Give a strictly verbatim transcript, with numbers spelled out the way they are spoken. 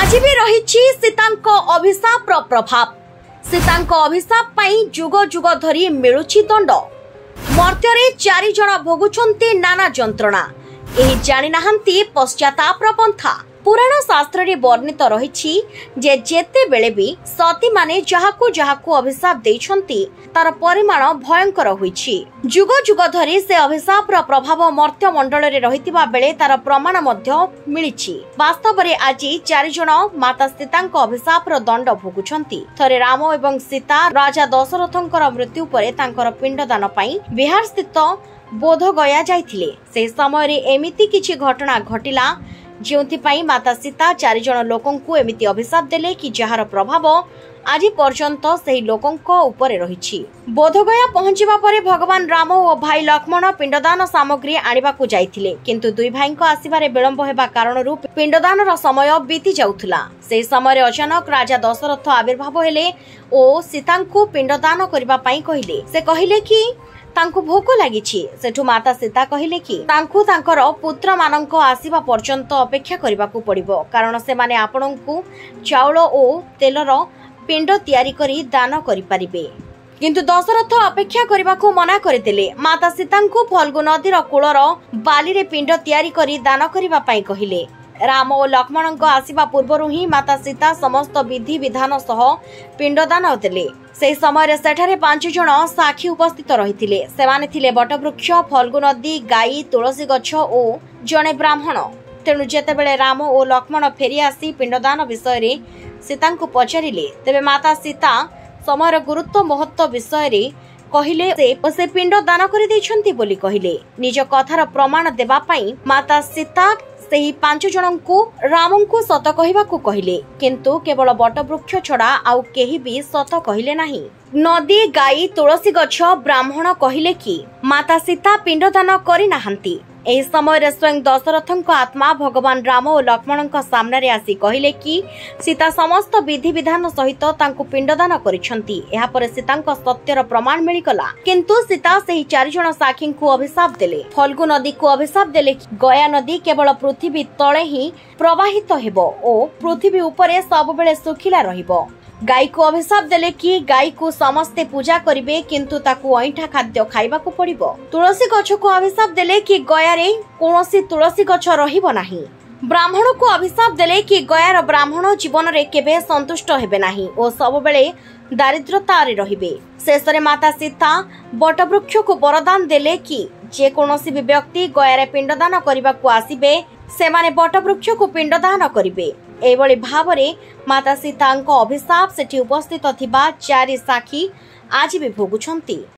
आज भी रही सीतांक अभिशाप प्रभाव। सीतांक अभिशाप पाई जुग जुग धरी मिलुछि दंड। मर्त्य चारि जण भोगुछन्ति नाना जंत्रणा। एही जानि नाहंती पश्चाताप पंथा। पुराण शास्त्र रे वर्णित रहिछि जे जेते बेले भी सती माने जहाकु जहाकु अभिशाप देइछन्ति तार परिमाण भयंकर होइछि। जुग जुग धरी से अभिशाप रो प्रभाव मर्त्य मंडल रे रहितिबा बेले तार प्रमाण मध्य मिलिछि। वास्तव रे आजि चारि जण माता सीतांक अभिशाप रो दंड भोगुछन्ति। थरे राम एवं सीता राजा दशरथंकर मृत्यु परे तांकर पिंडदान पई बिहार स्थित बोधगया जाइथिले। से समय रे एमिति किछि घटना घटिला जोंथिपाई माता सीता चारि जण लोकंकु एमिति अभिशाप देले कि जहार प्रभाव आज पर्यंत सेही लोकंक उपरे रहिछि। बोधगया पहुंचिबा परे भगवान राम और भाई लक्ष्मण पिंडदान सामग्री आनिबाकु जाइथिले, किंतु दुई भाईंक आसिबारे विलंब हेबा कारणरु पिंडदानर समय बीती जाउथुला। सेही समय रे अचानक राजा दशरथ आविर्भाव हेले ओ सीतांकु पिंडदान करिबा पई कहिले। से कहिले कि तांकु भोक लागिछि। सेठु माता सीता कहिले कि तांकु तांकर पुत्र मानंक आसीबा पर्यंत अपेक्षा करिबाकु पड़िबो, कारण से माने आपणंकु चाउल ओ तेलर पिंड तयारी करी दान करि परिबे। किंतु दशरथ अपेक्षा करिबाकु मना करदेले। माता सीतांकु फल्गु नदीर कूलर बाली रे पिंड तयारी करी दान करिबा पई कहिले। राम और लक्ष्मणंक आसीबा पूर्वरु ही माता सीता समस्त विधि विधान सह पिंडदान देले। से समय सेठारे पांच जण साक्षी उपस्थित रहिथिले। सेमाने थिले बटवृक्ष, फल्गु नदी, गाई, तुलसी गछ ओ जणे ब्राह्मण। तेणु जेतेबेले राम और लक्ष्मण फेरी आसी पिंडदान विषय रे सीतांकु पचारिले, तेबे माता सीता समयर गुरुत्व महत्व विषय रे कहिले से, से पिंड दान करि दैछन्ति बोली कहिले। निज कथार प्रमाण देबा पई माता सीता सेही पांच जनंकु रामंकु सत कहिबाकु कहिले, किंतु केवल बटवृक्ष छड़ा आउ केही भी सत कहिले नाही। नदी, गाई, तुलसी गछ, ब्राह्मण कहिले कि माता सीता पिंडदान करि नाहंती। एही समय स्वयं दशरथंक आत्मा भगवान राम और लक्ष्मणंक सामने आसी कहिले कि सीता समस्त विधि विधान सहित तांकु पिंडदान करिसंती। एहा परे सीतांक सत्यर प्रमाण मिलिगला, किंतु सीता सेही चारि जण साखींकु अभिशाप देले। फल्गु नदी को अभिशाप देले कि गया नदी केवल पृथ्वी तळे ही प्रवाहित हेबो ओ पृथ्वी उपरे सब बेले सुखिला रहिबो। गाई को अभिशाप देले कि गाई को समस्ते पूजा करिवे, किंतु ताकू अइठा खाद्य खाइबाकू पड़िबो। तुलसी गछ को अभिशाप देले कि गया रे कोनोसी तुलसी गछ रहिबो नाही। ब्राह्मण को अभिशाप देले कि गयार ब्राह्मण जीवन रे केबे संतुष्ट हेबे नाही ओ सब बेले दारिद्रता रे रहिबे। शेषरे माता सीता बटवृक्ष को वरदान देले कि जे कोनोसी भी व्यक्ति गयारे पिंडदान करिबाकू आसीबे सेमाने बटवृक्ष को पिंडदान करिबे। एभली भावरे माता सीतांक अभिशाप सेठी उपस्थित थिबा चारि साखी आज भी भोगुछन्ति।